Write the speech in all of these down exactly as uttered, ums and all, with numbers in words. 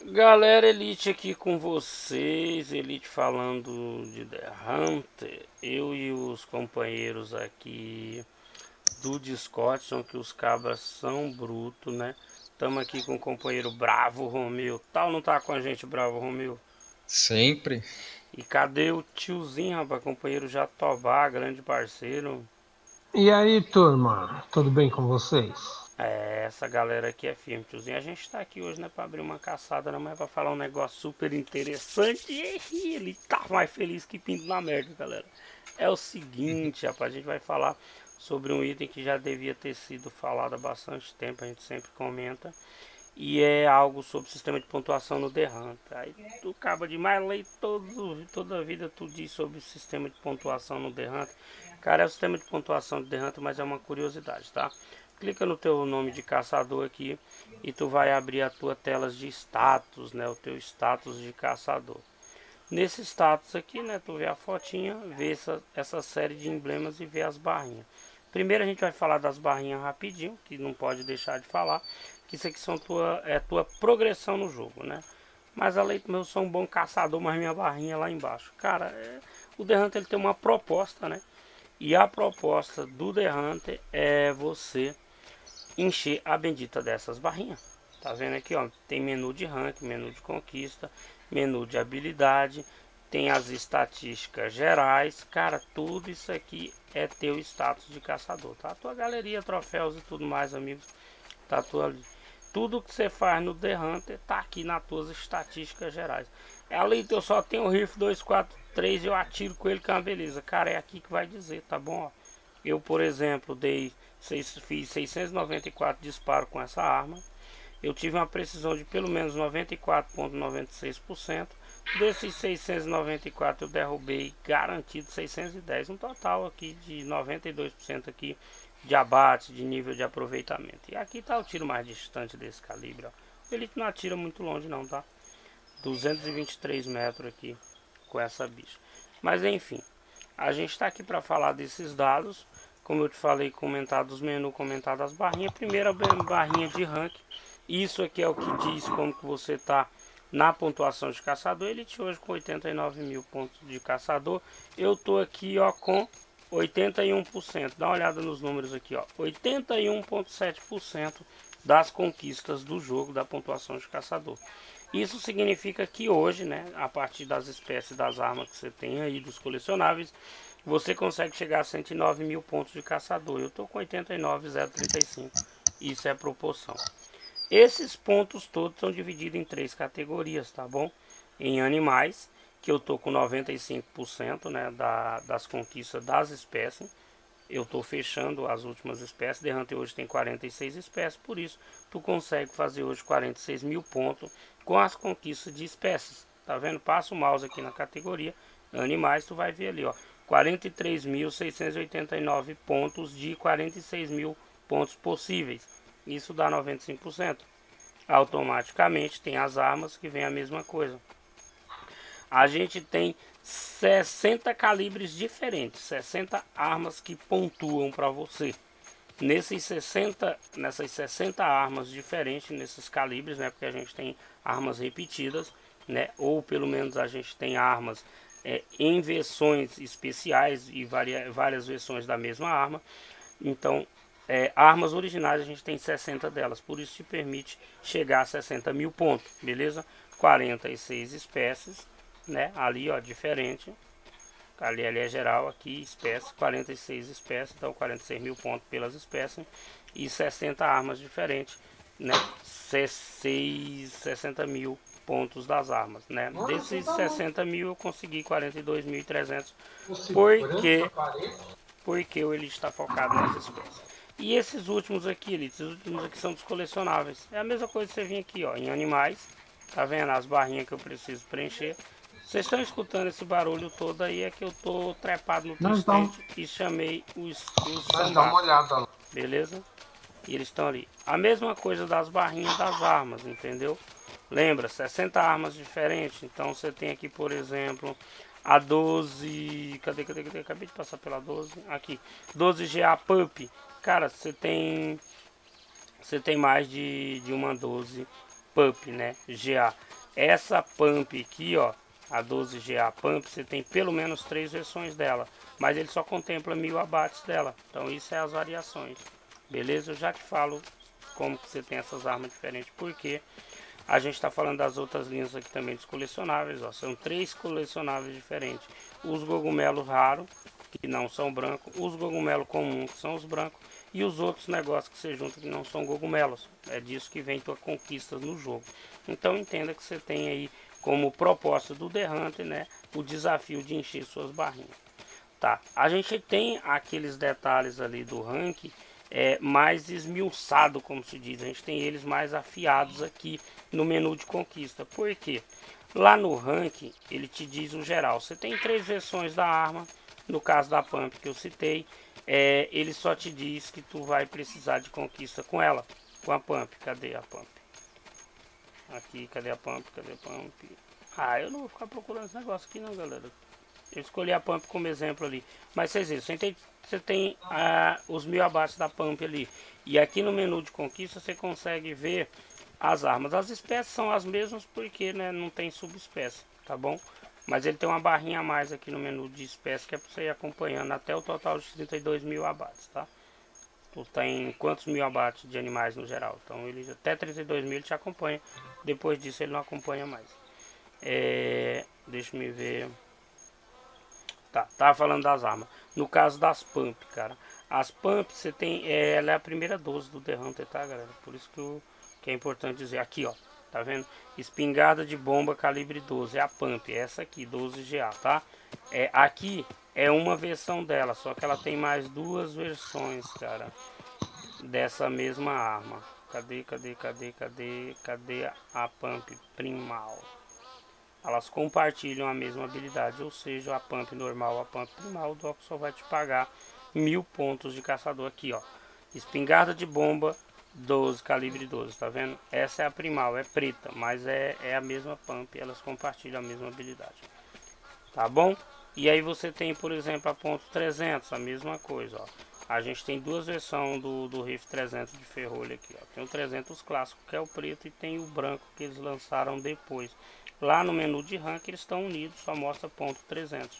Galera Elite aqui com vocês, Elite falando de The Hunter. Eu e os companheiros aqui do Discord, são que os cabras são brutos, né? Estamos aqui com o companheiro Bravo Romeu. Tal não tá com a gente, Bravo Romeu? Sempre. E cadê o tiozinho, rapaz? Companheiro Jatobá, grande parceiro. E aí, turma, tudo bem com vocês? É, essa galera aqui é firme, tiozinho. A gente tá aqui hoje, né, pra abrir uma caçada, não é pra falar um negócio super interessante. E ele tá mais feliz que pinto na merda, galera. É o seguinte, rapaz, a gente vai falar sobre um item que já devia ter sido falado há bastante tempo, a gente sempre comenta. E é algo sobre sistema de pontuação no The Hunter. Aí tu acaba demais, lei todo, toda a vida tu diz sobre o sistema de pontuação no The Hunter. Cara, é o sistema de pontuação do The Hunter, mas é uma curiosidade, tá? Clica no teu nome de caçador aqui e tu vai abrir a tua tela de status, né? O teu status de caçador. Nesse status aqui, né? Tu vê a fotinha, vê essa, essa série de emblemas e vê as barrinhas. Primeiro a gente vai falar das barrinhas rapidinho, que não pode deixar de falar, que isso aqui são tua, é tua progressão no jogo, né? Mas além do meu, eu sou um bom caçador, mas minha barrinha é lá embaixo. Cara, é, o The Hunter ele tem uma proposta, né? E a proposta do The Hunter é você encher a bendita dessas barrinhas. Tá vendo aqui, ó? Tem menu de rank, menu de conquista, menu de habilidade, tem as estatísticas gerais. Cara, tudo isso aqui é teu status de caçador, tá? Tua galeria, troféus e tudo mais, amigos, tá tudo ali. Tudo que você faz no The Hunter tá aqui nas tuas estatísticas gerais. É ali eu só tenho o rifle dois quatro três e eu atiro com ele, que é uma beleza. Cara, é aqui que vai dizer, tá bom? Ó, eu, por exemplo, dei fiz seiscentos e noventa e quatro disparos com essa arma. Eu tive uma precisão de pelo menos noventa e quatro vírgula noventa e seis por cento. Desses seiscentos e noventa e quatro eu derrubei garantido seiscentos e dez, um total aqui de noventa e dois por cento aqui de abate, de nível de aproveitamento. E aqui está o tiro mais distante desse calibre, ó. Ele não atira muito longe não, tá? duzentos e vinte e três metros aqui com essa bicha. Mas enfim, a gente está aqui para falar desses dados. Como eu te falei, comentar dos menus, comentar das barrinhas. Primeira barrinha de rank. Isso aqui é o que diz como que você está na pontuação de caçador. Elite hoje com oitenta e nove mil pontos de caçador. Eu tô aqui, ó, com oitenta e um por cento. Dá uma olhada nos números aqui, ó. oitenta e um vírgula sete por cento das conquistas do jogo da pontuação de caçador. Isso significa que hoje, né, a partir das espécies das armas que você tem aí, dos colecionáveis, você consegue chegar a cento e nove mil pontos de caçador. Eu tô com oitenta e nove mil trinta e cinco. Isso é proporção. Esses pontos todos são divididos em três categorias, tá bom? Em animais, que eu tô com noventa e cinco por cento, né, da, das conquistas das espécies. Eu tô fechando as últimas espécies. The Hunter hoje tem quarenta e seis espécies, por isso tu consegue fazer hoje quarenta e seis mil pontos com as conquistas de espécies. Tá vendo? Passa o mouse aqui na categoria animais, tu vai ver ali, ó, quarenta e três mil seiscentos e oitenta e nove pontos de quarenta e seis mil pontos possíveis. Isso dá noventa e cinco por cento. Automaticamente tem as armas que vem a mesma coisa. A gente tem sessenta calibres diferentes, sessenta armas que pontuam para você. Nesses sessenta, nessas sessenta armas diferentes, nesses calibres, né, porque a gente tem armas repetidas, né, ou pelo menos a gente tem armas é, em versões especiais e varia, várias versões da mesma arma. Então, é, armas originais a gente tem sessenta delas, por isso te permite chegar a sessenta mil pontos, beleza? quarenta e seis espécies, né? Ali, ó, diferente. Ali, ali é geral, aqui espécie, quarenta e seis espécies, então quarenta e seis mil pontos pelas espécies e sessenta armas diferentes, né? sessenta mil pontos das armas, né? Desses sessenta mil eu consegui quarenta e dois mil e trezentos, porque porque ele está focado nas espécies. E esses últimos aqui, esses últimos aqui são dos colecionáveis. É a mesma coisa que você vir aqui, ó, em animais. Tá vendo as barrinhas que eu preciso preencher? Vocês estão escutando esse barulho todo aí, é que eu tô trepado no Twistante e chamei os, os sambatos, beleza? E eles estão ali. A mesma coisa das barrinhas das armas, entendeu? Lembra, sessenta armas diferentes. Então você tem aqui, por exemplo, a doze... Cadê, cadê, cadê? Acabei de passar pela doze. Aqui, doze G A Pup. Cara, você tem... Você tem mais de, de uma doze Pump, né? G A. Essa Pump aqui, ó, a doze G A Pump, você tem pelo menos três versões dela, mas ele só contempla mil abates dela. Então isso é as variações. Beleza? Eu já te falo como que você tem essas armas diferentes, porque a gente está falando das outras linhas aqui também dos colecionáveis, ó. São três colecionáveis diferentes. Os cogumelos raros, que não são brancos, os cogumelos comuns, que são os brancos, e os outros negócios que você junta que não são cogumelos. É disso que vem tua conquista no jogo. Então entenda que você tem aí como proposta do The Hunter, né, o desafio de encher suas barrinhas. Tá, a gente tem aqueles detalhes ali do rank é, mais esmiuçado, como se diz. A gente tem eles mais afiados aqui no menu de conquista. Por quê? Lá no rank ele te diz o geral. Você tem três versões da arma. No caso da Pump que eu citei, é, ele só te diz que tu vai precisar de conquista com ela, com a Pump. Cadê a Pump? Aqui, cadê a Pump? Cadê a Pump? Ah, eu não vou ficar procurando esse negócio aqui não, galera. Eu escolhi a Pump como exemplo ali. Mas vocês viram, você tem, você tem ah, os mil abates da Pump ali. E aqui no menu de conquista você consegue ver as armas. As espécies são as mesmas porque, né, não tem subespécie, tá bom? Mas ele tem uma barrinha a mais aqui no menu de espécie que é para você ir acompanhando até o total de trinta e dois mil abates, tá? Tu tem quantos mil abates de animais no geral. Então ele até trinta e dois mil ele te acompanha. Depois disso ele não acompanha mais. É, deixa eu ver. Tá, tava falando das armas. No caso das Pump, cara. As Pump você tem. É, ela é a primeira doze do The Hunter, tá, galera? Por isso que, eu, que é importante dizer. Aqui, ó. Tá vendo? Espingarda de bomba calibre doze. É a Pump. É essa aqui, doze G A, tá? É, aqui é uma versão dela. Só que ela tem mais duas versões, cara. Dessa mesma arma. Cadê, cadê, cadê, cadê? Cadê a Pump primal? Elas compartilham a mesma habilidade, ou seja, a Pump normal, a Pump primal, o Doc só vai te pagar mil pontos de caçador aqui, ó. Espingarda de bomba doze, calibre doze, tá vendo? Essa é a primal, é preta, mas é, é a mesma Pump, elas compartilham a mesma habilidade. Tá bom? E aí você tem, por exemplo, a ponto trezentos, a mesma coisa, ó. A gente tem duas versões do, do rifle trezentos de ferrolho aqui, ó. Tem o trezentos clássico, que é o preto, e tem o branco que eles lançaram depois. Lá no menu de rank eles estão unidos, só mostra ponto trezentos.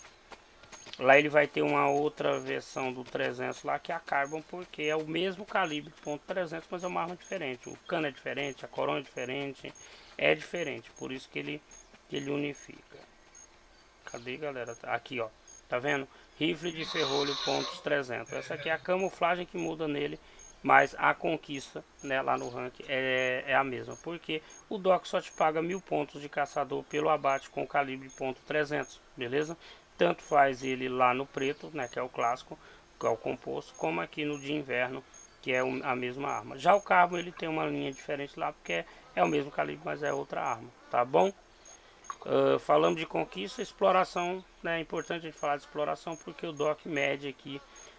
Lá ele vai ter uma outra versão do trezentos lá, que é a Carbon, porque é o mesmo calibre ponto trezentos, mas é uma arma diferente. O cano é diferente, a coroa é diferente, é diferente, por isso que ele, que ele unifica. Cadê, galera? Aqui, ó, tá vendo? Rifle de ferrolho pontos trezentos. Essa aqui é a camuflagem que muda nele, mas a conquista, né, lá no rank é, é a mesma, porque o Doc só te paga mil pontos de caçador pelo abate com calibre ponto trezentos, beleza? Tanto faz ele lá no preto, né, que é o clássico, que é o composto, como aqui no de inverno, que é a mesma arma. Já o Carbon ele tem uma linha diferente lá, porque é, é o mesmo calibre, mas é outra arma, tá bom? Uh, falamos de conquista, exploração, né, é importante a gente falar de exploração, porque o Doc mede aqui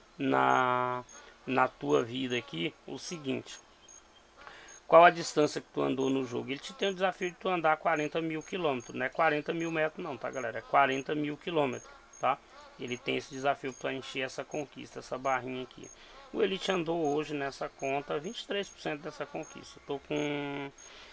na... na tua vida aqui o seguinte: qual a distância que tu andou no jogo. Ele te tem o desafio de tu andar quarenta mil quilômetros, não é quarenta mil metros não, tá, galera? É quarenta mil quilômetros, tá? Ele tem esse desafio para encher essa conquista, essa barrinha aqui. O Elite andou hoje nessa conta vinte e três por cento dessa conquista. Tô com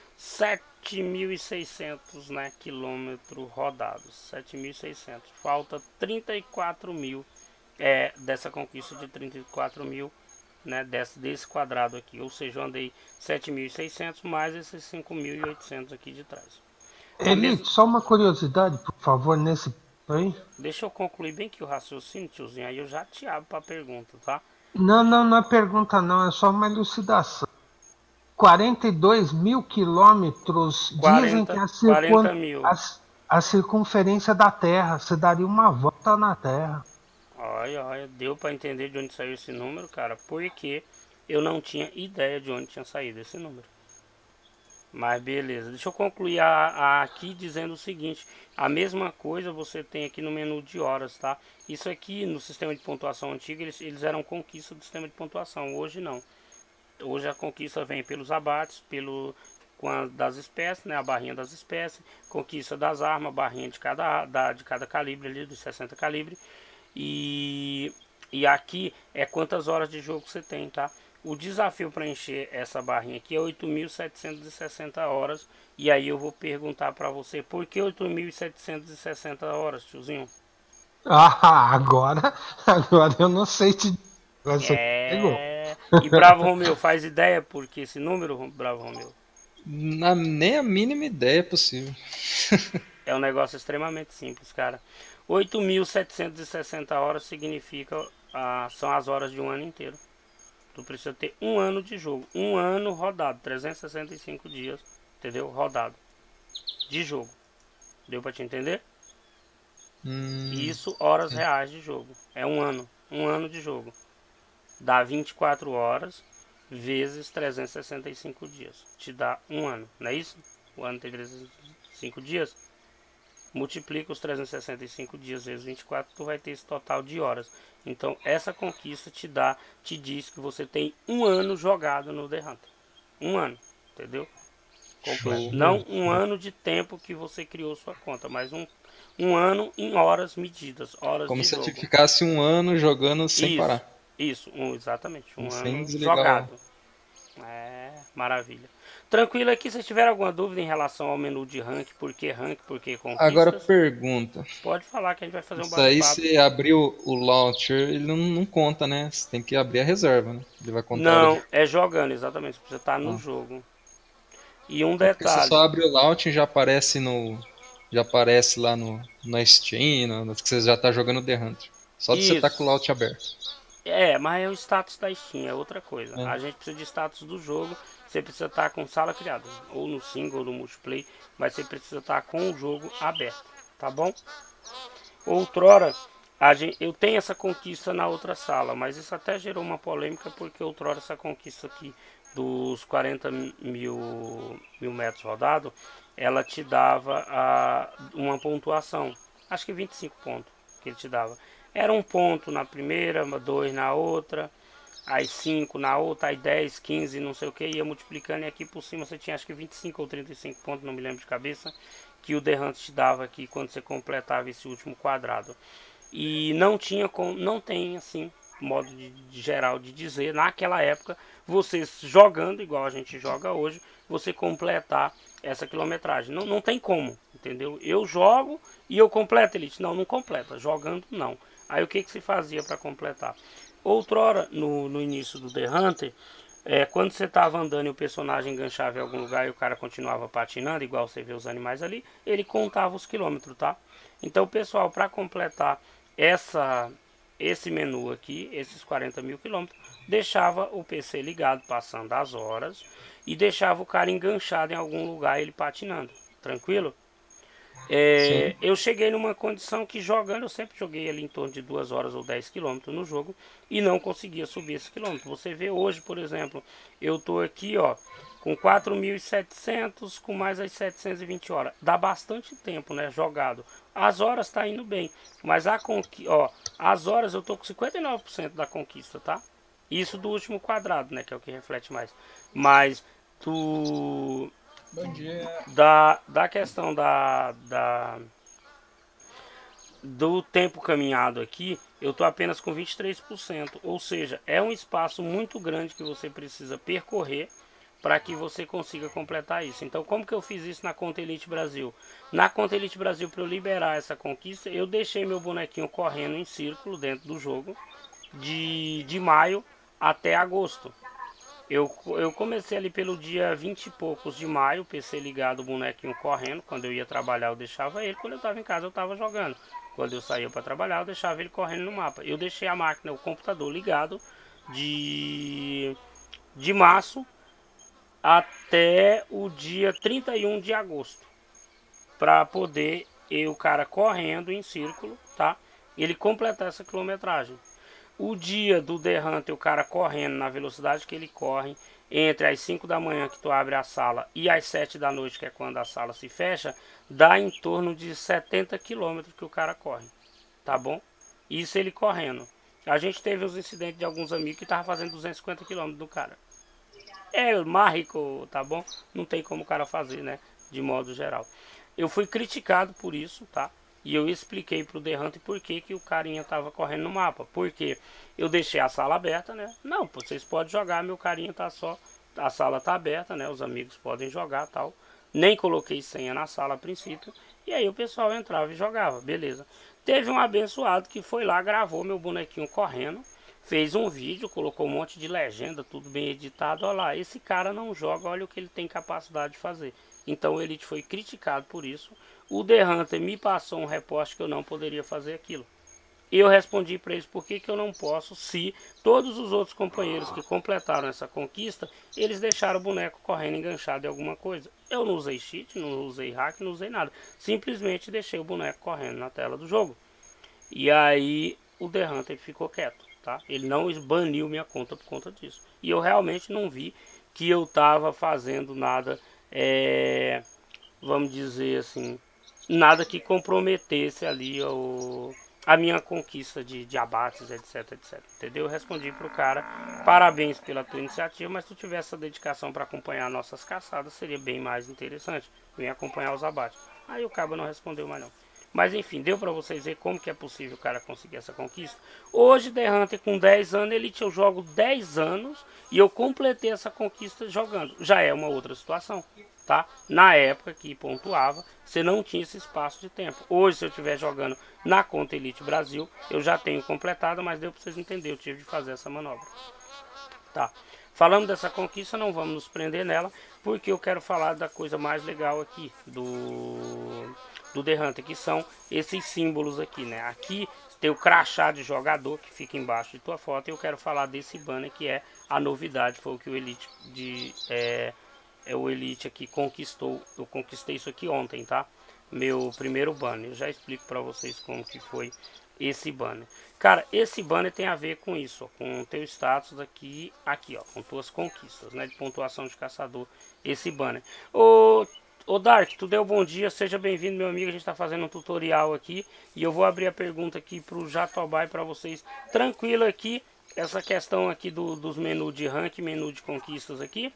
sete mil e seiscentos, né, quilômetros rodados, sete mil e seiscentos. Falta trinta e quatro mil é, dessa conquista de trinta e quatro mil, né, desse, desse quadrado aqui, ou seja, eu andei sete mil e seiscentos mais esses cinco mil e oitocentos aqui de trás. Elite, mesma... só uma curiosidade, por favor, nesse aí. Deixa eu concluir bem que o raciocínio, tiozinho, aí eu já te abro para pergunta, tá? Não, não, não é pergunta não, é só uma elucidação. quarenta e dois mil quilômetros dizem que a, circun... a, a circunferência da Terra, você daria uma volta na Terra. Olha, olha, deu para entender de onde saiu esse número, cara, porque eu não tinha ideia de onde tinha saído esse número. Mas beleza, deixa eu concluir a, a aqui dizendo o seguinte: a mesma coisa você tem aqui no menu de horas, tá? Isso aqui no sistema de pontuação antigo, eles, eles eram conquista do sistema de pontuação, hoje não. Hoje a conquista vem pelos abates, pelo com a, das espécies, né, a barrinha das espécies, conquista das armas, barrinha de cada, da, de cada calibre ali, dos sessenta calibre. E, e aqui é quantas horas de jogo você tem, tá? O desafio para encher essa barrinha aqui é oito mil setecentas e sessenta horas. E aí eu vou perguntar para você, por que oito mil setecentas e sessenta horas, tiozinho? Ah, agora, agora eu não sei te. Você pegou. É. E Bravo Romeu, faz ideia por que esse número, Bravo Romeu? Na, nem a mínima ideia é possível. É um negócio extremamente simples, cara. oito mil setecentas e sessenta horas significa ah, são as horas de um ano inteiro. Tu precisa ter um ano de jogo, um ano rodado, trezentos e sessenta e cinco dias, entendeu? Rodado de jogo. Deu pra te entender? Hum, Isso, horas reais de jogo. É um ano, um ano de jogo. Dá vinte e quatro horas vezes trezentos e sessenta e cinco dias. Te dá um ano, não é isso? O ano tem trezentos e sessenta e cinco dias. Multiplica os trezentos e sessenta e cinco dias vezes vinte e quatro, tu vai ter esse total de horas. Então essa conquista te dá, te diz que você tem um ano jogado no The Hunter. Um ano, entendeu? Completo. Show. Não um ano de tempo que você criou sua conta, mas um, um ano em horas medidas, horas Como de se jogo. você ficasse um ano jogando sem isso, parar. Isso, um, exatamente, um Sem ano desligar jogado. É, maravilha. Tranquilo aqui, se tiver alguma dúvida em relação ao menu de rank, por que rank, por que conquistas, Agora pergunta. pode falar que a gente vai fazer um Isso aí, bate-papo. se abrir o, o launcher, ele não, não conta, né? Você tem que abrir a reserva, né? Ele vai contar. Não, ali. é jogando, exatamente, você tá no Ah. jogo. E um É porque você detalhe, só abre o launcher e já aparece no. Já aparece lá no, na Steam, no, no- que você já tá jogando The Hunter. Só de você estar tá com o launcher aberto. é, mas é o status da Steam, é outra coisa. É. A gente precisa de status do jogo, você precisa estar com sala criada, ou no single, ou no multiplayer, mas você precisa estar com o jogo aberto, tá bom? Outrora, a gente, eu tenho essa conquista na outra sala, mas isso até gerou uma polêmica, porque outrora essa conquista aqui dos quarenta mil, mil metros rodados, ela te dava a, uma pontuação, acho que vinte e cinco pontos que ele te dava. Era um ponto na primeira, dois na outra, aí cinco na outra, aí dez, quinze, não sei o que, ia multiplicando, e aqui por cima você tinha acho que vinte e cinco ou trinta e cinco pontos, não me lembro de cabeça, que o The Hunter te dava aqui quando você completava esse último quadrado. E não tinha como, não tem assim, modo de, de geral de dizer, naquela época, você jogando igual a gente joga hoje, você completar essa quilometragem. Não, não tem como, entendeu? Eu jogo e eu completo Elite. Não, não completa, jogando não. Aí o que, que se fazia para completar? Outrora, no, no início do The Hunter, é, quando você estava andando e o personagem enganchava em algum lugar e o cara continuava patinando, igual você vê os animais ali, ele contava os quilômetros, tá? Então, pessoal, para completar essa, esse menu aqui, esses quarenta mil quilômetros, deixava o P C ligado, passando as horas, e deixava o cara enganchado em algum lugar, ele patinando, tranquilo? É, eu cheguei numa condição que jogando, eu sempre joguei ali em torno de duas horas ou dez quilômetros no jogo e não conseguia subir esse quilômetro. Você vê hoje, por exemplo, eu tô aqui, ó, com quatro mil e setecentos, com mais as setecentas e vinte horas. Dá bastante tempo, né, jogado. As horas tá indo bem, mas a conqui, ó, as horas eu tô com cinquenta e nove por cento da conquista, tá? Isso do último quadrado, né, que é o que reflete mais. Mas do Bom dia. da, da questão da, da do tempo caminhado aqui, eu estou apenas com vinte e três por cento, ou seja, é um espaço muito grande que você precisa percorrer para que você consiga completar isso. Então, como que eu fiz isso na Conta Elite Brasil? Na Conta Elite Brasil, para eu liberar essa conquista, eu deixei meu bonequinho correndo em círculo dentro do jogo de, de maio até agosto. Eu, eu comecei ali pelo dia vinte e poucos de maio, P C ligado, o bonequinho correndo. Quando eu ia trabalhar, eu deixava ele. Quando eu estava em casa, eu estava jogando. Quando eu saía para trabalhar, eu deixava ele correndo no mapa. Eu deixei a máquina, o computador ligado de, de março até o dia trinta e um de agosto. Para poder eu, o cara correndo em círculo, tá? Ele completar essa quilometragem. O dia do The Hunter, o cara correndo na velocidade que ele corre, entre as cinco da manhã que tu abre a sala e as sete da noite, que é quando a sala se fecha, dá em torno de setenta quilômetros que o cara corre, tá bom? Isso ele correndo. A gente teve uns incidentes de alguns amigos que estavam fazendo duzentos e cinquenta quilômetros do cara. É mágico, tá bom? Não tem como o cara fazer, né? De modo geral. Eu fui criticado por isso, tá? E eu expliquei pro The Hunter por que, que o carinha tava correndo no mapa. Porque eu deixei a sala aberta, né? Não, vocês podem jogar, meu carinha tá só... A sala tá aberta, né? Os amigos podem jogar tal. Nem coloquei senha na sala a princípio. E aí o pessoal entrava e jogava, beleza. Teve um abençoado que foi lá, gravou meu bonequinho correndo. Fez um vídeo, colocou um monte de legenda, tudo bem editado. Olha lá, esse cara não joga, olha o que ele tem capacidade de fazer. Então o Elite foi criticado por isso. O The Hunter me passou um reporte que eu não poderia fazer aquilo. E eu respondi para eles por que, que eu não posso, se todos os outros companheiros que completaram essa conquista, eles deixaram o boneco correndo enganchado em alguma coisa. Eu não usei cheat, não usei hack, não usei nada. Simplesmente deixei o boneco correndo na tela do jogo. E aí o The Hunter ficou quieto, tá? Ele não baniu minha conta por conta disso. E eu realmente não vi que eu estava fazendo nada, é, vamos dizer assim, nada que comprometesse ali o... a minha conquista de, de abates, etc, etc. Entendeu? Eu respondi pro cara, parabéns pela tua iniciativa, mas se tu tivesse essa dedicação para acompanhar nossas caçadas, seria bem mais interessante. Vem acompanhar os abates. Aí o cabo não respondeu mais não. Mas enfim, deu para vocês ver como que é possível o cara conseguir essa conquista. Hoje, The Hunter com dez anos, Elite eu jogo dez anos e eu completei essa conquista jogando. Já é uma outra situação, tá? Na época que pontuava, você não tinha esse espaço de tempo. Hoje, se eu estiver jogando na conta Elite Brasil, eu já tenho completado, mas deu para vocês entenderem, eu tive de fazer essa manobra. Tá. Falando dessa conquista, não vamos nos prender nela, porque eu quero falar da coisa mais legal aqui do, do The Hunter, que são esses símbolos aqui, né? Aqui tem o crachá de jogador que fica embaixo de tua foto, e eu quero falar desse banner que é a novidade, foi o que o Elite de... É, é o Elite aqui conquistou, eu conquistei isso aqui ontem, tá? Meu primeiro banner, eu já explico para vocês como que foi esse banner. Cara, esse banner tem a ver com isso, ó, com o teu status aqui, aqui, ó, com tuas conquistas, né, de pontuação de caçador, esse banner. Ô, ô Dark, tu deu bom dia, seja bem-vindo, meu amigo, a gente tá fazendo um tutorial aqui, e eu vou abrir a pergunta aqui pro Jatobá para vocês, tranquilo aqui, essa questão aqui do, dos menus de rank, menu de conquistas aqui.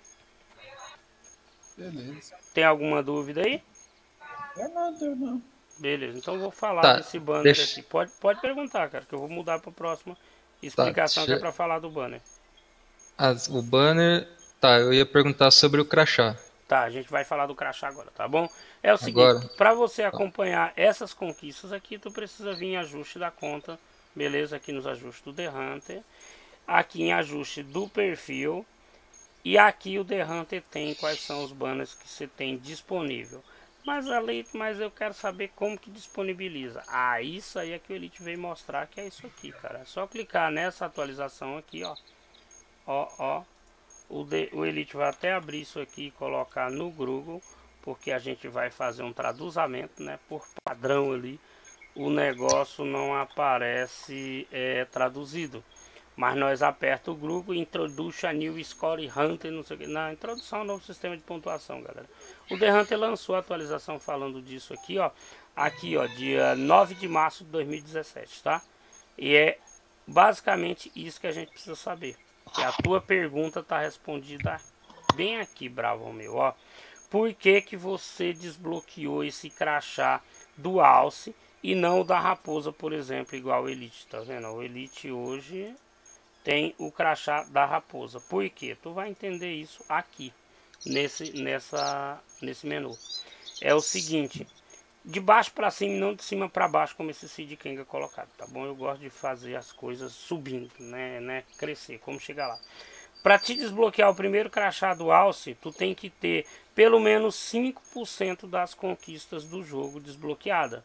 Beleza. Tem alguma dúvida aí? Eu não, eu não. Beleza, então eu vou falar Tá, desse banner deixa... aqui. Pode, pode perguntar, cara, que eu vou mudar para a próxima explicação, tá, deixa... que é para falar do banner. As, o banner... Tá, eu ia perguntar sobre o crachá. Tá, a gente vai falar do crachá agora, tá bom? É o seguinte, para você acompanhar essas conquistas aqui, tu precisa vir em ajuste da conta, beleza? Aqui nos ajustes do The Hunter, aqui em ajuste do perfil, e aqui o The Hunter tem quais são os banners que você tem disponível. Mas, ali, mas eu quero saber como que disponibiliza. Ah, isso aí é que o Elite veio mostrar, que é isso aqui, cara. É só clicar nessa atualização aqui, ó. Ó, ó. O, de, o Elite vai até abrir isso aqui e colocar no Google, porque a gente vai fazer um traduzamento, né? Por padrão ali, o negócio não aparece é, traduzido. Mas nós aperta o grupo e introduz a New Score Hunter, não sei o que. Na introdução ao novo sistema de pontuação, galera. O The Hunter lançou a atualização falando disso aqui, ó. Aqui, ó, dia nove de março de dois mil e dezessete, tá? E é basicamente isso que a gente precisa saber. Que a tua pergunta tá respondida bem aqui, bravo meu, ó. Por que que você desbloqueou esse crachá do Alce e não o da Raposa, por exemplo, igual o Elite, tá vendo? O Elite hoje tem o crachá da Raposa. Por quê? Tu vai entender isso aqui, nesse, nessa, nesse menu. É o seguinte, de baixo para cima e não de cima para baixo, como esse Sid Kenga colocado, tá bom? Eu gosto de fazer as coisas subindo, né, né? Crescer, como chegar lá. Para te desbloquear o primeiro crachá do Alce, tu tem que ter pelo menos cinco por cento das conquistas do jogo desbloqueada.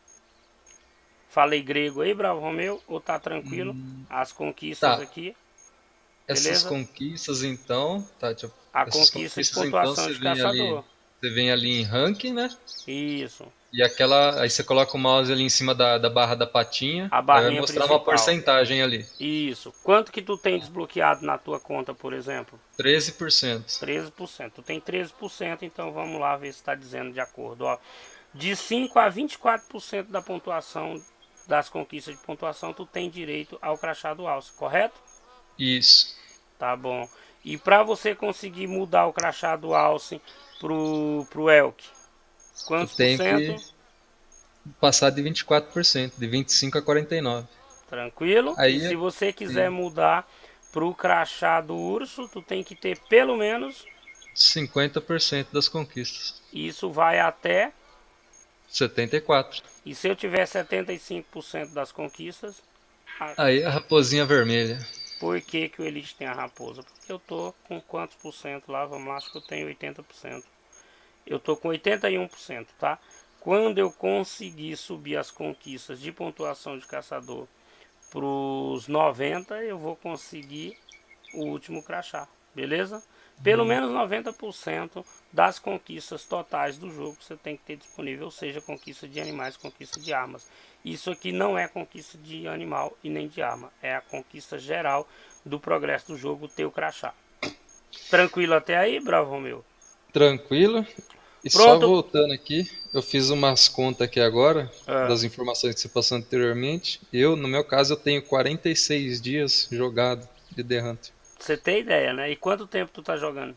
Falei grego aí, Bravo Romeu? Ou tá tranquilo? Hum, As conquistas tá. aqui. Beleza? Essas conquistas, então... Tá, deixa eu... A Essas conquista de pontuação então, de caçador. Ali, você vem ali em ranking, né? Isso. E aquela... Aí você coloca o mouse ali em cima da, da barra da patinha. A barrinha vai mostrar principal. Uma porcentagem ali. Isso. Quanto que tu tem desbloqueado na tua conta, por exemplo? treze por cento. treze por cento. Tu tem treze por cento, então vamos lá ver se está dizendo de acordo. Ó, de cinco a vinte e quatro por cento da pontuação... das conquistas de pontuação, tu tem direito ao crachá do Alce, correto? Isso. Tá bom. E para você conseguir mudar o crachá do Alce pro, pro Elk, quantos por cento? Que... passar de vinte e quatro por cento, de vinte e cinco a quarenta e nove. Tranquilo? Aí, e se você quiser sim. mudar pro crachá do urso, tu tem que ter pelo menos cinquenta por cento das conquistas. Isso vai até setenta e quatro. E se eu tiver setenta e cinco por cento das conquistas? Aí a raposinha vermelha. Por que que o Elite tem a raposa? Porque eu tô com quantos por cento lá? Vamos lá, acho que eu tenho oitenta por cento. Eu tô com oitenta e um por cento, tá? Quando eu conseguir subir as conquistas de pontuação de caçador para os noventa, eu vou conseguir o último crachá, beleza? Pelo hum. menos noventa por cento das conquistas totais do jogo você tem que ter disponível, ou seja, conquista de animais, conquista de armas. Isso aqui não é conquista de animal e nem de arma, é a conquista geral do progresso do jogo, ter o crachá. Tranquilo até aí, Bravo meu? Tranquilo. E Pronto. Só voltando aqui, eu fiz umas contas aqui agora, é. das informações que você passou anteriormente. Eu, no meu caso, eu tenho quarenta e seis dias jogado de The Hunter. Você tem ideia, né? E quanto tempo tu tá jogando?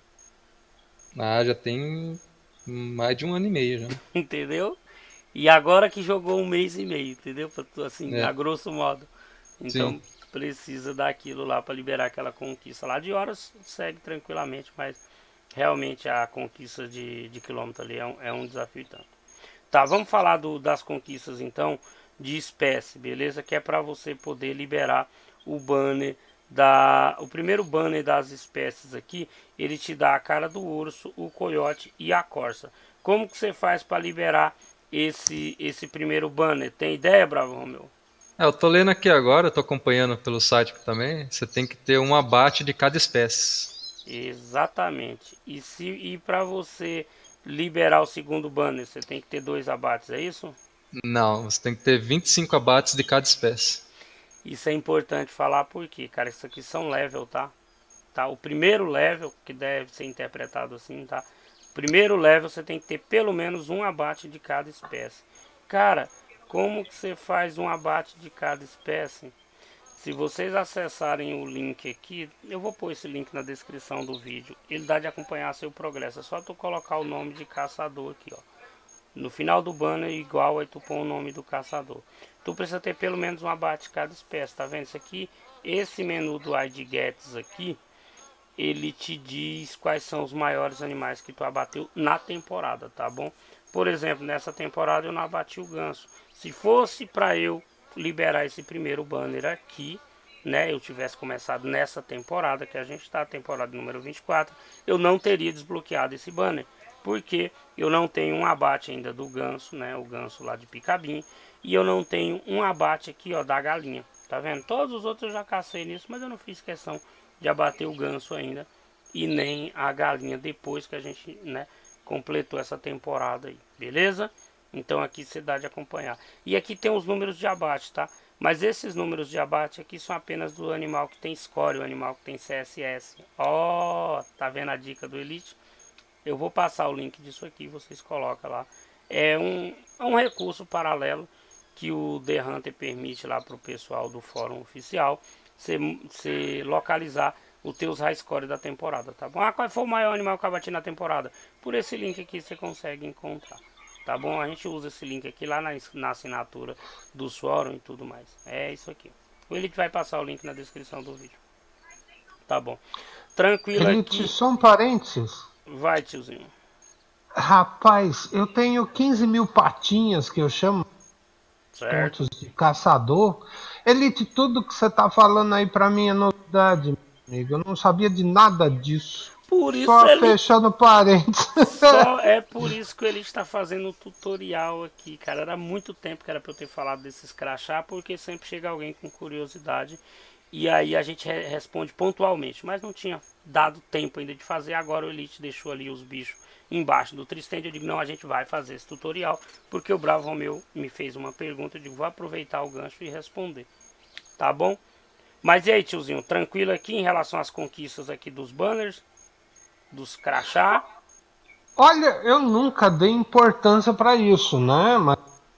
Ah, já tem mais de um ano e meio já. Entendeu? E agora que jogou um mês e meio, entendeu? Assim, é. a grosso modo. Então Sim. precisa daquilo lá para liberar aquela conquista lá. De horas segue tranquilamente, mas realmente a conquista de, de quilômetro ali é um, é um desafio tanto. Tá, vamos falar do, das conquistas então de espécie, beleza? Que é para você poder liberar o banner da... O primeiro banner das espécies aqui, ele te dá a cara do urso, o coiote e a corça. Como que você faz para liberar esse, esse primeiro banner? Tem ideia, Bravo Romeu? É, eu tô lendo aqui agora, tô acompanhando pelo site também. Você tem que ter um abate de cada espécie. Exatamente. E, se, e para você liberar o segundo banner, você tem que ter dois abates, é isso? Não, você tem que ter vinte e cinco abates de cada espécie. Isso é importante falar porque, cara, isso aqui são level, tá? tá? O primeiro level, que deve ser interpretado assim, tá? Primeiro level você tem que ter pelo menos um abate de cada espécie. Cara, como que você faz um abate de cada espécie? Se vocês acessarem o link aqui, eu vou pôr esse link na descrição do vídeo. Ele dá de acompanhar seu progresso. É só tu colocar o nome de caçador aqui, ó. No final do banner igual, aí tu põe o nome do caçador. Tu precisa ter pelo menos um abate de cada espécie, tá vendo isso aqui? Esse menu do I D Gets aqui, ele te diz quais são os maiores animais que tu abateu na temporada, tá bom? Por exemplo, nessa temporada eu não abati o ganso. Se fosse para eu liberar esse primeiro banner aqui, né, eu tivesse começado nessa temporada, que a gente está, temporada número vinte e quatro, eu não teria desbloqueado esse banner, porque eu não tenho um abate ainda do ganso, né, o ganso lá de Picabim, e eu não tenho um abate aqui, ó, da galinha, tá vendo? Todos os outros eu já cacei nisso, mas eu não fiz questão de abater o ganso ainda, e nem a galinha depois que a gente, né, completou essa temporada aí, beleza? Então aqui você dá de acompanhar. E aqui tem os números de abate, tá? Mas esses números de abate aqui são apenas do animal que tem score, o animal que tem C S S. Ó, oh, tá vendo a dica do Elite? Eu vou passar o link disso aqui, vocês colocam lá. É um, é um recurso paralelo que o The Hunter permite lá para o pessoal do fórum oficial. Você localizar os teus high score da temporada, tá bom? Ah, qual foi o maior animal que eu abati na temporada? Por esse link aqui você consegue encontrar. Tá bom? A gente usa esse link aqui lá na, na assinatura do fórum e tudo mais. É isso aqui. O Elite vai passar o link na descrição do vídeo. Tá bom. Tranquilo Elite, aqui. Só um parênteses. Vai, tiozinho. Rapaz, eu tenho quinze mil patinhas que eu chamo. Certo. Pontos de caçador. Elite, tudo que você tá falando aí pra mim é novidade, amigo. Eu não sabia de nada disso. Por isso Só ele... fechando parênteses. Só é por isso que ele está fazendo um tutorial aqui, cara. Era muito tempo que era para eu ter falado desses crachá, porque sempre chega alguém com curiosidade e aí a gente re responde pontualmente. Mas não tinha dado tempo ainda de fazer. Agora o Elite deixou ali os bichos embaixo do Tristand. Eu digo, não, a gente vai fazer esse tutorial, porque o Bravo Romeu me fez uma pergunta. Eu digo, vou aproveitar o gancho e responder. Tá bom? Mas e aí, tiozinho, tranquilo aqui em relação às conquistas aqui dos banners? Dos crachá? Olha, eu nunca dei importância para isso, né? Mas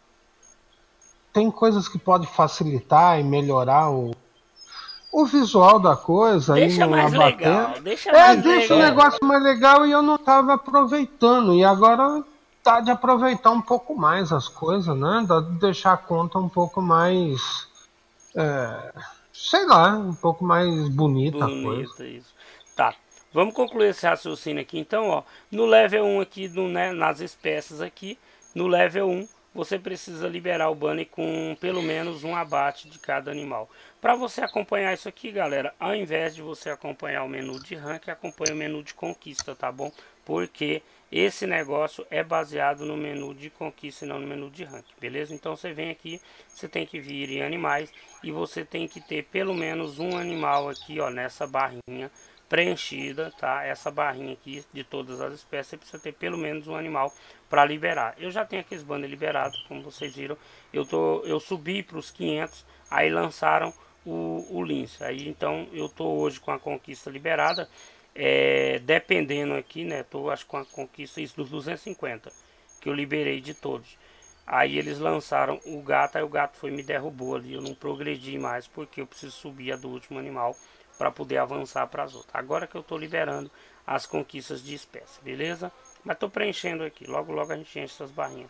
tem coisas que podem facilitar e melhorar o, o visual da coisa. Deixa aí mais abater. legal. Deixa é, mais deixa legal. o negócio mais legal e eu não tava aproveitando. E agora dá de aproveitar um pouco mais as coisas, né? Dá de deixar a conta um pouco mais, é, sei lá, um pouco mais bonita a coisa. Bonita, isso. Tá, vamos concluir esse raciocínio aqui então, ó. No level um aqui, no, né, nas espécies aqui, no level um, você precisa liberar o banner com pelo menos um abate de cada animal. Para você acompanhar isso aqui, galera, ao invés de você acompanhar o menu de rank, acompanhe o menu de conquista, tá bom? Porque esse negócio é baseado no menu de conquista e não no menu de rank, beleza? Então você vem aqui, você tem que vir em animais e você tem que ter pelo menos um animal aqui, ó, nessa barrinha preenchida, tá? Essa barrinha aqui de todas as espécies, você precisa ter pelo menos um animal para liberar. Eu já tenho aqueles banners liberados, como vocês viram. Eu tô, eu subi para os quinhentos, aí lançaram o, o lince. Aí então eu tô hoje com a conquista liberada, é, dependendo aqui, né? Tô acho com a conquista isso dos duzentos e cinquenta que eu liberei de todos. Aí eles lançaram o gato, aí o gato foi me derrubou ali, eu não progredi mais porque eu preciso subir a do último animal para poder avançar para as outras. Agora que eu estou liberando as conquistas de espécie, beleza? Mas estou preenchendo aqui, logo logo a gente enche essas barrinhas.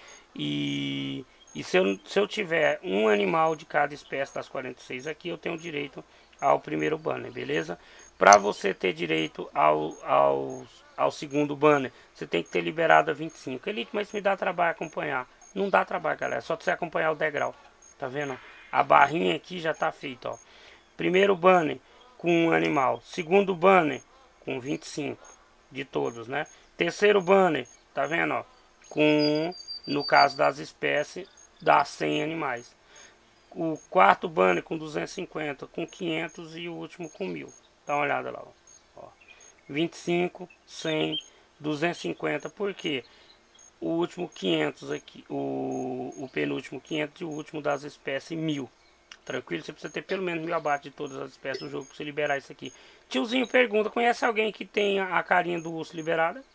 E, e se, eu, se eu tiver um animal de cada espécie das quarenta e seis aqui, eu tenho direito ao primeiro banner, beleza? Para você ter direito ao, ao, ao segundo banner, você tem que ter liberado a vinte e cinco. Elite, mas me dá trabalho acompanhar. Não dá trabalho, galera, só você acompanhar o degrau. Tá vendo? A barrinha aqui já tá feita, ó. Primeiro banner com um animal. Segundo banner com vinte e cinco de todos, né? Terceiro banner, tá vendo, ó? Com, no caso das espécies, dá cem animais. O quarto banner com duzentos e cinquenta, com quinhentos e o último com mil. Dá uma olhada lá, ó. vinte e cinco, cem, duzentos e cinquenta. Por quê? O último quinhentos aqui, o, o penúltimo quinhentos e o último das espécies mil. Tranquilo? Você precisa ter pelo menos mil abates de todas as espécies do jogo para você liberar isso aqui. Tiozinho pergunta, conhece alguém que tenha a carinha do urso liberada?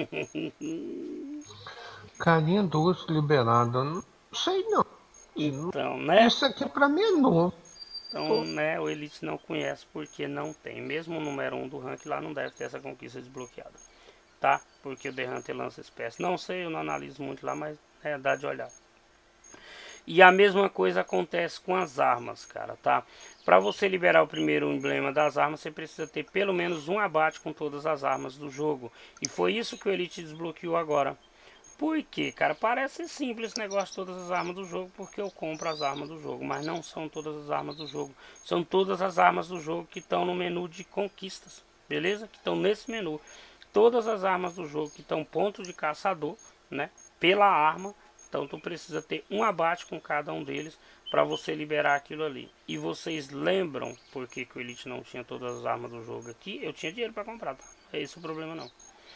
Carinha do urso liberada? Não sei não. Então, né? Isso aqui pra mim é novo. Então, né, o Elite não conhece porque não tem. Mesmo o número um do rank lá não deve ter essa conquista desbloqueada. Tá? Porque o The Hunter lança espécie. Não sei, eu não analiso muito lá, mas é, dá de olhar. E a mesma coisa acontece com as armas, cara, tá? Para você liberar o primeiro emblema das armas, você precisa ter pelo menos um abate com todas as armas do jogo. E foi isso que o Elite desbloqueou agora. Por quê, cara? Parece simples esse negócio de todas as armas do jogo, porque eu compro as armas do jogo. Mas não são todas as armas do jogo. São todas as armas do jogo que estão no menu de conquistas, beleza? Que estão nesse menu. Todas as armas do jogo que estão ponto de caçador, né? Pela arma. Então tu precisa ter um abate com cada um deles para você liberar aquilo ali. E vocês lembram por que, que o Elite não tinha todas as armas do jogo aqui? Eu tinha dinheiro para comprar, tá? Não é esse o problema não.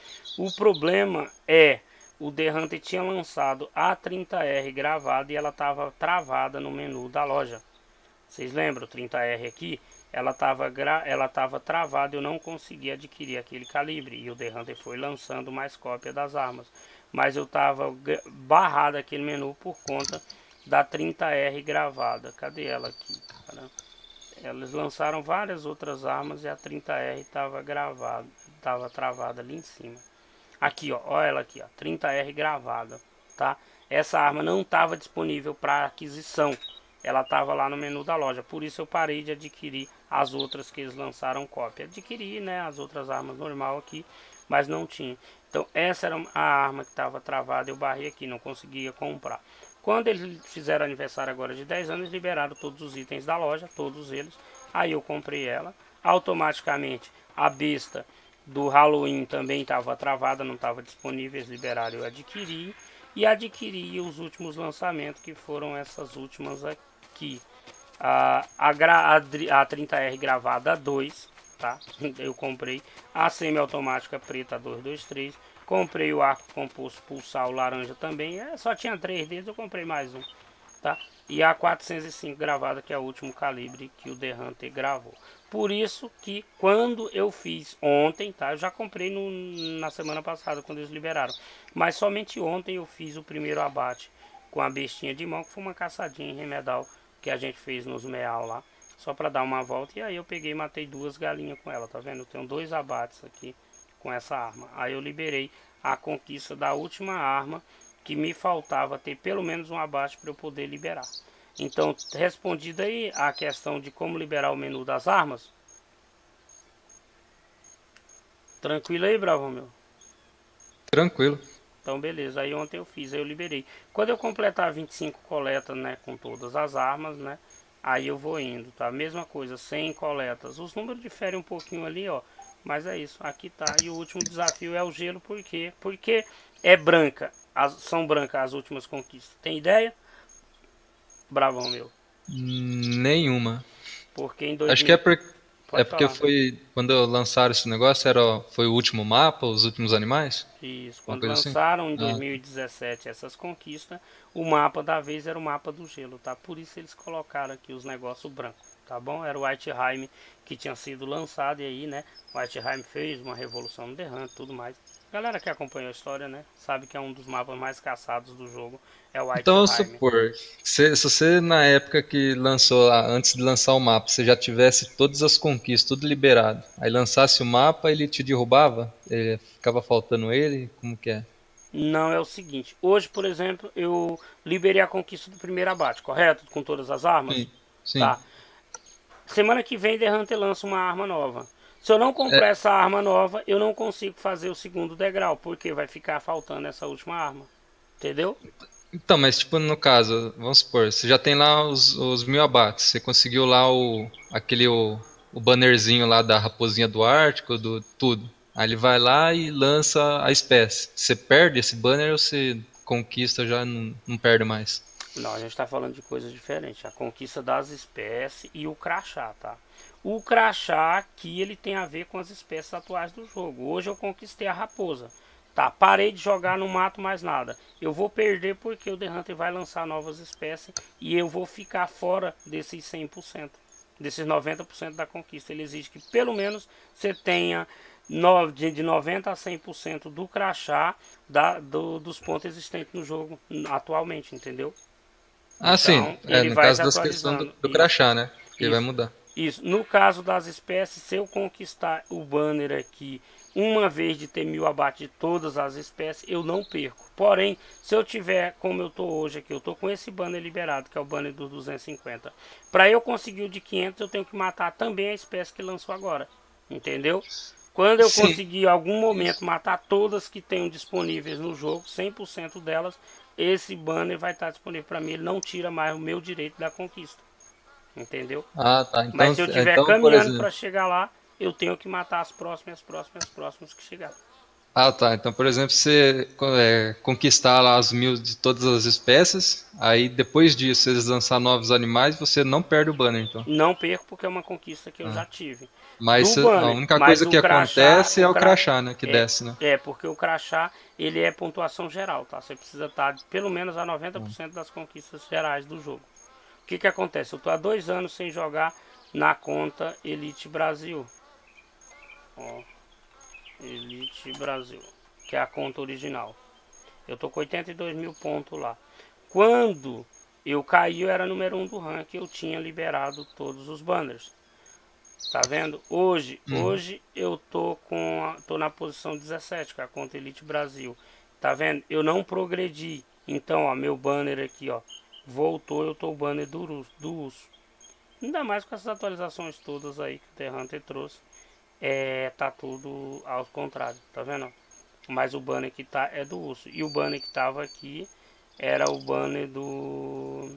O problema é, o The Hunter tinha lançado a trinta R gravada e ela estava travada no menu da loja. Vocês lembram? trinta R aqui, ela estava ela tava travada e eu não conseguia adquirir aquele calibre. E o The Hunter foi lançando mais cópia das armas. Mas eu estava barrado aquele menu por conta da trinta R gravada. Cadê ela aqui, cara? Eles lançaram várias outras armas e a trinta R estava gravada, estava travada ali em cima. Aqui, ó, olha ela aqui, ó, trinta R gravada, tá? Essa arma não estava disponível para aquisição. Ela estava lá no menu da loja, por isso eu parei de adquirir as outras que eles lançaram cópia. Adquiri, né, as outras armas normal aqui, mas não tinha. Então essa era a arma que estava travada, eu barrei aqui, não conseguia comprar. Quando eles fizeram aniversário agora de dez anos, liberaram todos os itens da loja, todos eles. Aí eu comprei ela. Automaticamente a besta do Halloween também estava travada, não estava disponível, eles liberaram, eu adquiri. E adquiri os últimos lançamentos, que foram essas últimas aqui. A, a, a, a trinta R gravada dois. Tá? Eu comprei a semi-automática preta dois dois três, comprei o arco composto pulsar o laranja também, é, só tinha três deles, eu comprei mais um, tá? E a quatrocentos e cinco gravada, que é o último calibre que o The Hunter gravou. Por isso que quando eu fiz ontem, tá? Eu já comprei no, na semana passada quando eles liberaram, mas somente ontem eu fiz o primeiro abate com a bestinha de mão, que foi uma caçadinha em remedal que a gente fez nos meal lá. Só para dar uma volta, e aí eu peguei e matei duas galinhas com ela, tá vendo? Eu tenho dois abates aqui com essa arma. Aí eu liberei a conquista da última arma, que me faltava ter pelo menos um abate para eu poder liberar. Então, respondida aí a questão de como liberar o menu das armas. Tranquilo aí, Bravo, meu? Tranquilo. Então, beleza. Aí ontem eu fiz, aí eu liberei. Quando eu completar vinte e cinco coletas, né, com todas as armas, né, aí eu vou indo, tá? Mesma coisa, cem coletas. Os números diferem um pouquinho ali, ó. Mas é isso, aqui tá. E o último desafio é o gelo, por quê? Porque é branca, as, são brancas as últimas conquistas. Tem ideia? Bravão, meu. Nenhuma. Porque em dois mil... Acho que é, por... é porque falar. foi quando lançaram esse negócio, era, foi o último mapa, os últimos animais? Isso, quando assim? lançaram em dois mil e dezessete ah. essas conquistas, o mapa da vez era o mapa do gelo, tá? Por isso eles colocaram aqui os negócios brancos, tá bom? Era o Whiteheim que tinha sido lançado e aí, né? O Whiteheim fez uma revolução no The Hunt e tudo mais. Galera que acompanhou a história, né? Sabe que é um dos mapas mais caçados do jogo, é o Whiteheim. Então, vamos supor, se, se você na época que lançou, antes de lançar o mapa, você já tivesse todas as conquistas, tudo liberado, aí lançasse o mapa, ele te derrubava? Ele, ficava faltando ele? Como que é? Não, é o seguinte, hoje, por exemplo, eu liberei a conquista do primeiro abate, correto? Com todas as armas? Sim, sim. Tá. Semana que vem, The Hunter lança uma arma nova. Se eu não comprar é... essa arma nova, eu não consigo fazer o segundo degrau, porque vai ficar faltando essa última arma. Entendeu? Então, mas tipo, no caso, vamos supor, você já tem lá os, os mil abates, você conseguiu lá o aquele o, o bannerzinho lá da raposinha do Ártico, do tudo. Aí ele vai lá e lança a espécie. Você perde esse banner ou você conquista já não, não perde mais? Não, a gente está falando de coisas diferentes. A conquista das espécies e o crachá, tá? O crachá aqui ele tem a ver com as espécies atuais do jogo. Hoje eu conquistei a raposa. Tá, parei de jogar, não mato mais nada. Eu vou perder porque o The Hunter vai lançar novas espécies e eu vou ficar fora desses cem por cento, desses noventa por cento da conquista. Ele exige que pelo menos você tenha de noventa a cem por cento do crachá da, do, dos pontos existentes no jogo atualmente, entendeu? Ah, então, sim, é, no caso das questões do, do crachá, né? Que vai mudar. Isso, no caso das espécies, se eu conquistar o banner aqui uma vez de ter mil abate de todas as espécies, eu não perco. Porém, se eu tiver, como eu tô hoje aqui, eu tô com esse banner liberado, que é o banner dos duzentos e cinquenta. Para eu conseguir o de quinhentos, eu tenho que matar também a espécie que lançou agora. Entendeu? Quando eu Sim. conseguir em algum momento matar todas que tenham disponíveis no jogo, cem por cento delas, esse banner vai estar disponível para mim. Ele não tira mais o meu direito da conquista. Entendeu? Ah, tá. Então, Mas se eu estiver então, caminhando para chegar lá, eu tenho que matar as próximas, próximas, próximas que chegar. Ah, tá. Então, por exemplo, você é, conquistar lá as mil de todas as espécies, aí depois disso, se eles lançar novos animais, você não perde o banner, então. Não perco porque é uma conquista que eu ah. já tive. Mas banner, a única coisa que crachá, acontece é o crachá, né? Que é, desce, né? É, porque o crachá, ele é pontuação geral, tá? Você precisa estar pelo menos a noventa por cento das conquistas gerais do jogo. O que que acontece? Eu tô há dois anos sem jogar na conta Elite Brasil. Ó, Elite Brasil, que é a conta original. Eu tô com oitenta e dois mil pontos lá. Quando eu caí, eu era número um do ranking, eu tinha liberado todos os banners. Tá vendo? Hoje, uhum. hoje eu tô com a, tô na posição dezessete, que é a conta Elite Brasil. Tá vendo? Eu não progredi. Então, ó, meu banner aqui, ó, voltou, eu tô o banner do urso, do urso. Ainda mais com essas atualizações todas aí que o The Hunter trouxe. É, tá tudo ao contrário, tá vendo? Mas o banner que tá é do urso. E o banner que tava aqui era o banner do...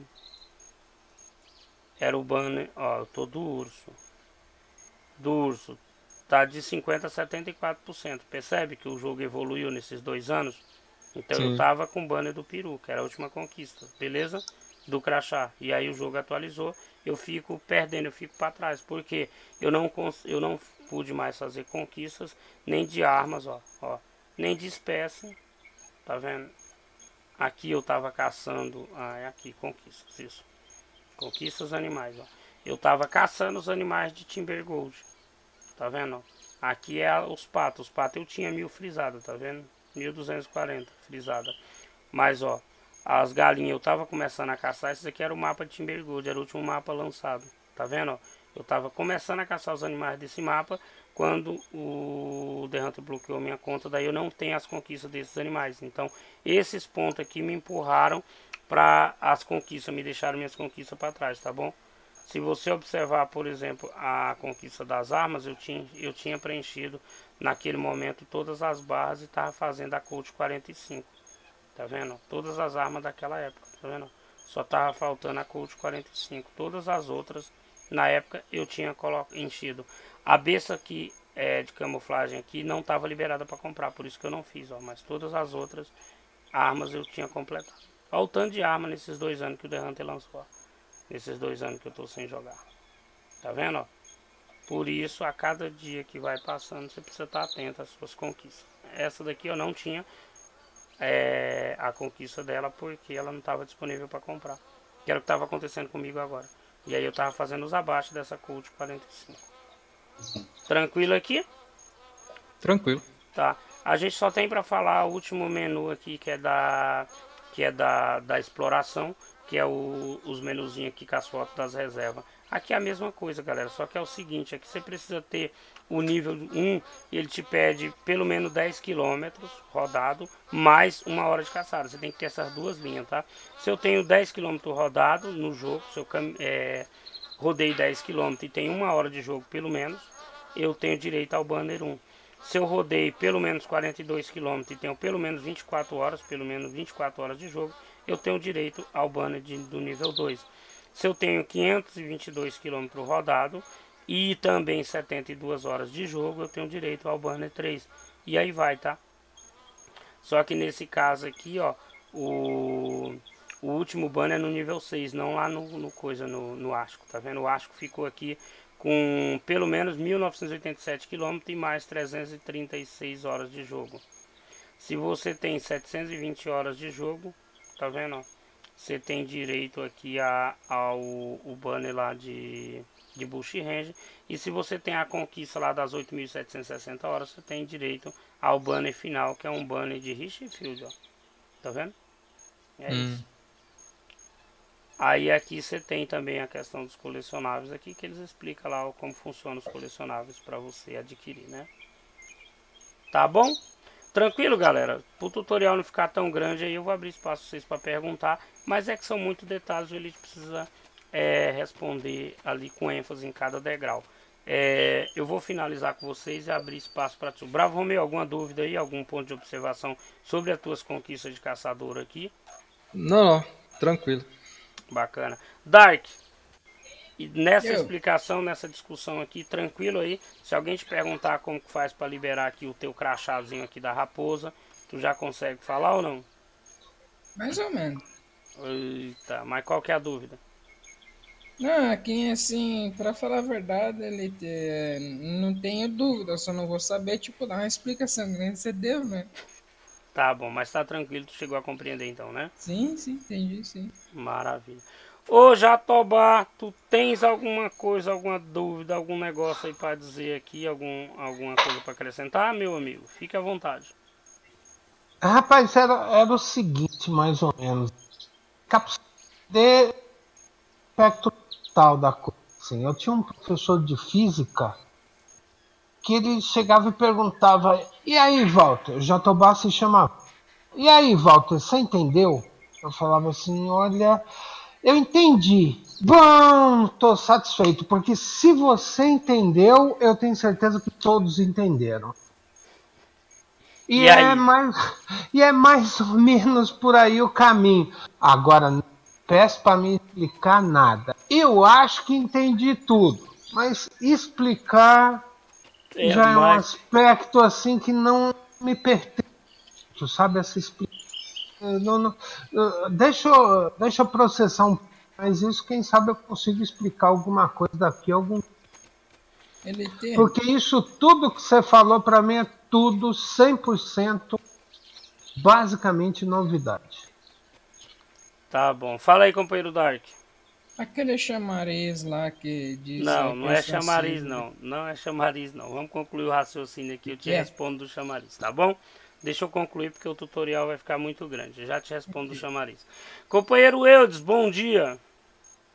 Era o banner, ó, eu tô do urso. Do urso. Tá de cinquenta a setenta e quatro por cento. Percebe que o jogo evoluiu nesses dois anos? Então Sim. eu tava com o banner do peru, que era a última conquista, beleza? Do crachá. E aí o jogo atualizou, eu fico perdendo, eu fico para trás. Porque eu não, eu não pude mais fazer conquistas, nem de armas, ó, ó. Nem de espécie, tá vendo? Aqui eu tava caçando, ah, é aqui, conquistas, isso. Conquistas animais, ó. Eu tava caçando os animais de Timber Gold, tá vendo? Ó? Aqui é os patos, os patos eu tinha mil frisada, tá vendo? mil duzentos e quarenta frisada. Mas ó, as galinhas eu tava começando a caçar. Esse aqui era o mapa de Timber Gold, era o último mapa lançado. Tá vendo? Ó? Eu tava começando a caçar os animais desse mapa quando o The Hunter bloqueou minha conta, daí eu não tenho as conquistas desses animais. Então, esses pontos aqui me empurraram para as conquistas, me deixaram minhas conquistas para trás, tá bom? Se você observar, por exemplo, a conquista das armas, eu tinha, eu tinha preenchido naquele momento todas as barras e estava fazendo a Colt quarenta e cinco. Tá vendo? Todas as armas daquela época, tá vendo? Só estava faltando a Colt quarenta e cinco. Todas as outras, na época, eu tinha enchido. A besta aqui é, de camuflagem aqui não estava liberada para comprar, por isso que eu não fiz, ó. Mas todas as outras armas eu tinha completado. Olha o tanto de arma nesses dois anos que o The Hunter lançou, ó. Nesses dois anos que eu tô sem jogar. Tá vendo, ó? Por isso, a cada dia que vai passando, você precisa estar atento às suas conquistas. Essa daqui eu não tinha é, a conquista dela porque ela não estava disponível para comprar. Que era o que estava acontecendo comigo agora. E aí eu tava fazendo os abaixo dessa Colt quarenta e cinco. Tranquilo aqui? Tranquilo. Tá. A gente só tem para falar o último menu aqui, que é da que é da, da exploração, que é o, os menuzinhos aqui com as fotos das reservas. Aqui é a mesma coisa, galera, só que é o seguinte, aqui você precisa ter o nível um, ele te pede pelo menos dez quilômetros rodado, mais uma hora de caçada. Você tem que ter essas duas linhas, tá? Se eu tenho dez quilômetros rodado no jogo, se eu é, rodei dez quilômetros e tem uma hora de jogo pelo menos, eu tenho direito ao banner um. Se eu rodei pelo menos quarenta e dois quilômetros e tenho pelo menos vinte e quatro horas, pelo menos vinte e quatro horas de jogo, eu tenho direito ao banner de, do nível dois. Se eu tenho quinhentos e vinte e dois quilômetros rodado e também setenta e duas horas de jogo, eu tenho direito ao banner três. E aí vai, tá? Só que nesse caso aqui, ó, o, o último banner é no nível seis, não lá no, no coisa, no, no Asco, tá vendo? O Asco ficou aqui com pelo menos mil novecentos e oitenta e sete quilômetros e mais trezentas e trinta e seis horas de jogo. Se você tem setecentas e vinte horas de jogo, tá vendo, ó? Você tem direito aqui a, ao o banner lá de, de Bush Range. E se você tem a conquista lá das oito mil setecentas e sessenta horas, você tem direito ao banner final, que é um banner de Richfield, ó. Tá vendo? É hum. isso. Aí aqui você tem também a questão dos colecionáveis aqui, que eles explicam lá como funcionam os colecionáveis para você adquirir, né? Tá bom? Tranquilo, galera? Para o tutorial não ficar tão grande aí, eu vou abrir espaço para vocês para perguntar, mas é que são muitos detalhes, o Elite precisa é, responder ali com ênfase em cada degrau. É, eu vou finalizar com vocês e abrir espaço para tu. Bravo Romeu, alguma dúvida aí, algum ponto de observação sobre as tuas conquistas de caçador aqui? Não, não, tranquilo. Bacana. Dark, e nessa eu. explicação, nessa discussão aqui, tranquilo aí, se alguém te perguntar como que faz para liberar aqui o teu crachazinho aqui da raposa, tu já consegue falar ou não? Mais ou menos. Eita, mas qual que é a dúvida? Não, aqui assim, pra falar a verdade, ele te... não tenho dúvida, só não vou saber, tipo, dar uma explicação que nem você deu, né? Tá bom, mas tá tranquilo, tu chegou a compreender então, né? Sim, sim, entendi, sim. Maravilha. Ô Jatobá, tu tens alguma coisa, alguma dúvida, algum negócio aí para dizer aqui, algum, alguma coisa para acrescentar, meu amigo? Fique à vontade. Rapaz, era, era o seguinte, mais ou menos. De aspecto tal da coisa. Assim, eu tinha um professor de física que ele chegava e perguntava: e aí, Walter? Jatobá se chamava. E aí, Walter, você entendeu? Eu falava assim: olha, eu entendi. Bom, tô satisfeito, porque se você entendeu, eu tenho certeza que todos entenderam. E, e, é mais, e é mais ou menos por aí o caminho. Agora, não peço para me explicar nada. Eu acho que entendi tudo, mas explicar é, já é um aspecto assim que não me pertence. Tu sabe essa explicação? Não, não, deixa, eu, deixa eu processar um pouco, mas isso quem sabe eu consigo explicar alguma coisa daqui algum. Ele tem... Porque isso tudo que você falou para mim é tudo cem por cento basicamente novidade. Tá bom, fala aí, companheiro Dark. Aquele chamariz lá que diz... Não, não é chamariz não, não é chamariz não. Vamos concluir o raciocínio aqui, eu te é. respondo do chamariz, tá bom? Deixa eu concluir porque o tutorial vai ficar muito grande. Eu já te respondo do chamariz. Companheiro Eudes, bom dia.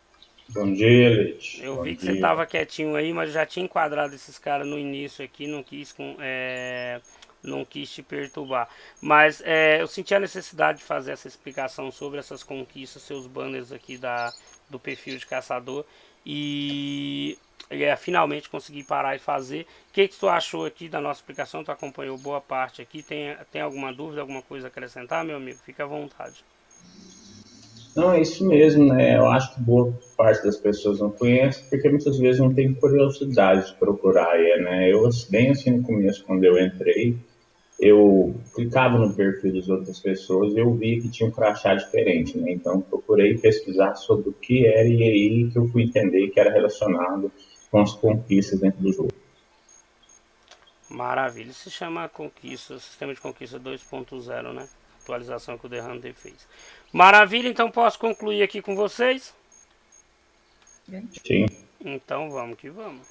Bom dia, Leite. Eu Bom vi que dia. você tava quietinho aí, mas já tinha enquadrado esses caras no início aqui, não quis, com, é, não quis te perturbar. Mas é, eu senti a necessidade de fazer essa explicação sobre essas conquistas, seus banners aqui da, do perfil de caçador. E é, finalmente consegui parar e fazer. O que, que tu achou aqui da nossa explicação? Tu acompanhou boa parte aqui. Tem, tem alguma dúvida, alguma coisa a acrescentar, meu amigo? Fica à vontade. Não, é isso mesmo, né? Eu acho que boa parte das pessoas não conhece, porque muitas vezes não tem curiosidade de procurar, né? Eu, bem assim no começo, quando eu entrei, eu clicava no perfil das outras pessoas e eu vi que tinha um crachá diferente, né? Então, procurei pesquisar sobre o que era e aí que eu fui entender que era relacionado com as conquistas dentro do jogo. Maravilha. Isso se chama conquista, sistema de conquista dois ponto zero, né? Atualização que o The Hunter fez. Maravilha, então posso concluir aqui com vocês? Sim. Então vamos que vamos.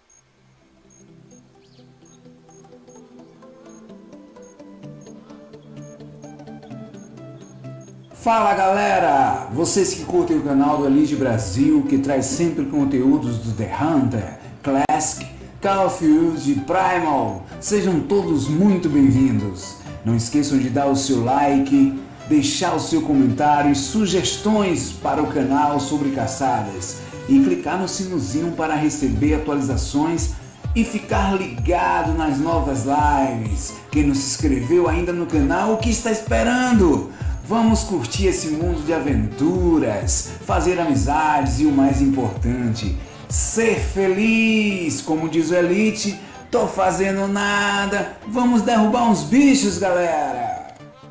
Fala galera! Vocês que curtem o canal do Elite Brasil, que traz sempre conteúdos do The Hunter, Classic, Call of Duty, Primal, sejam todos muito bem-vindos. Não esqueçam de dar o seu like, deixar o seu comentário e sugestões para o canal sobre caçadas e clicar no sinozinho para receber atualizações e ficar ligado nas novas lives. Quem não se inscreveu ainda no canal, o que está esperando? Vamos curtir esse mundo de aventuras, fazer amizades e o mais importante, ser feliz. Como diz o Elite, tô fazendo nada, vamos derrubar uns bichos, galera!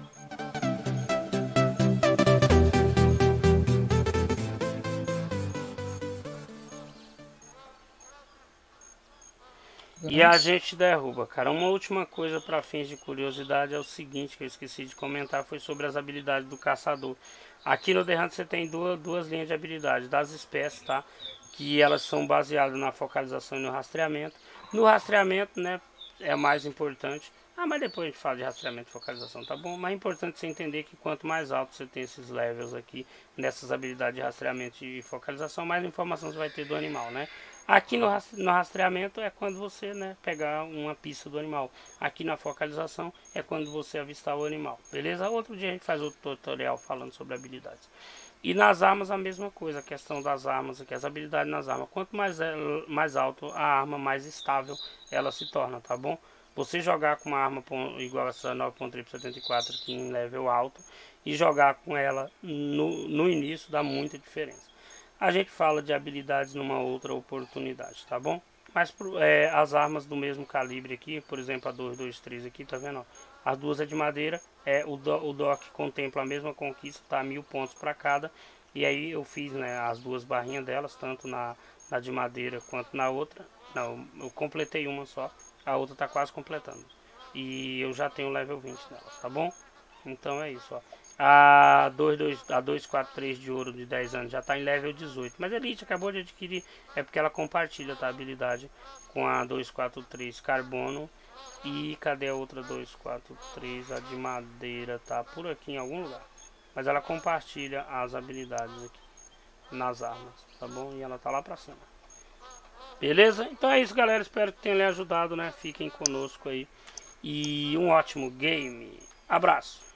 E a gente derruba, cara. Uma última coisa para fins de curiosidade é o seguinte, que eu esqueci de comentar, foi sobre as habilidades do caçador. Aqui no The Hunter você tem duas, duas linhas de habilidades das espécies, tá? Que elas são baseadas na focalização e no rastreamento. No rastreamento, né, é mais importante. Ah, mas depois a gente fala de rastreamento e focalização, tá bom? Mas é importante você entender que quanto mais alto você tem esses levels aqui, nessas habilidades de rastreamento e focalização, mais informação você vai ter do animal, né? Aqui no rastreamento é quando você, né, pegar uma pista do animal. Aqui na focalização é quando você avistar o animal, beleza? Outro dia a gente faz outro tutorial falando sobre habilidades. E nas armas a mesma coisa, a questão das armas aqui, as habilidades nas armas. Quanto mais, é, mais alto a arma, mais estável ela se torna, tá bom? Você jogar com uma arma igual essa nove ponto setenta e quatro aqui em level alto e jogar com ela no, no início dá muita diferença. A gente fala de habilidades numa outra oportunidade, tá bom? Mas é, as armas do mesmo calibre aqui, por exemplo a dois dois três aqui, tá vendo? Ó? As duas é de madeira, é, o, do, o dock contempla a mesma conquista, tá? Mil pontos para cada. E aí eu fiz, né, as duas barrinhas delas, tanto na, na de madeira quanto na outra. Não, eu completei uma só, a outra tá quase completando. E eu já tenho level vinte delas, tá bom? Então é isso, ó. A dois quatro três de ouro de dez anos já está em level dezoito. Mas a Elite acabou de adquirir, é porque ela compartilha, tá, a habilidade com a dois quatro três carbono. E cadê a outra dois quatro três? A de madeira tá por aqui em algum lugar. Mas ela compartilha as habilidades aqui nas armas, tá bom? E ela tá lá pra cima. Beleza? Então é isso, galera. Espero que tenha lhe ajudado, né? Fiquem conosco aí. E um ótimo game. Abraço.